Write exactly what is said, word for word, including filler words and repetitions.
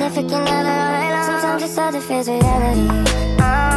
significant other. Sometimes it's hard to face reality. uh